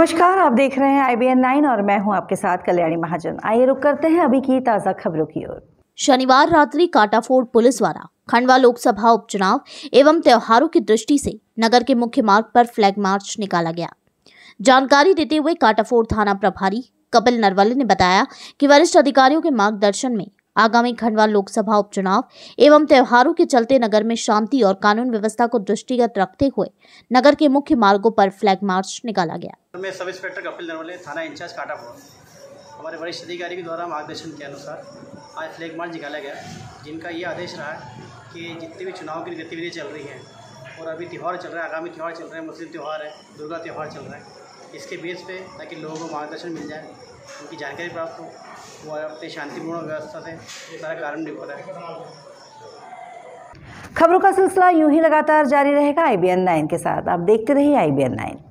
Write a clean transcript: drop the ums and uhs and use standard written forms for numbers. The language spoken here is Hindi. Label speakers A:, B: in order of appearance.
A: नमस्कार, आप देख रहे हैं IBN 9 और मैं हूं आपके साथ कल्याणी महाजन। आइए रुक करते हैं अभी की ताज़ा खबरों की ओर।
B: शनिवार रात्रि काटाफोड़ पुलिस द्वारा खंडवा लोकसभा उपचुनाव एवं त्योहारों की दृष्टि से नगर के मुख्य मार्ग पर फ्लैग मार्च निकाला गया। जानकारी देते हुए काटाफोड़ थाना प्रभारी कपिल नरवले ने बताया कि वरिष्ठ अधिकारियों के मार्गदर्शन में आगामी खंडवा लोकसभा उपचुनाव एवं त्योहारों के चलते नगर में शांति और कानून व्यवस्था को दृष्टिगत रखते हुए नगर के मुख्य मार्गों पर फ्लैग मार्च निकाला गया।
C: मैं सब इंस्पेक्टर कपिल नरवले, थाना इंचार्ज काटाफोड़। हमारे वरिष्ठ अधिकारी के द्वारा मार्गदर्शन के अनुसार आज फ्लैग मार्च निकाला गया, जिनका ये आदेश रहा कि जितनी भी चुनाव की गतिविधियाँ चल रही हैं और अभी त्यौहार चल रहा है, आगामी त्यौहार चल रहे हैं, मुस्लिम त्यौहार है, दुर्गा त्यौहार चल रहा है, इसके बेस पे ताकि लोगों को मार्गदर्शन मिल जाए, उनकी जानकारी प्राप्त हो, वो अपनी शांतिपूर्ण व्यवस्था से सारा कारण निपट रहा है।
A: खबरों का सिलसिला यूं ही लगातार जारी रहेगा IBN 9 के साथ। आप देखते रहिए IBN 9।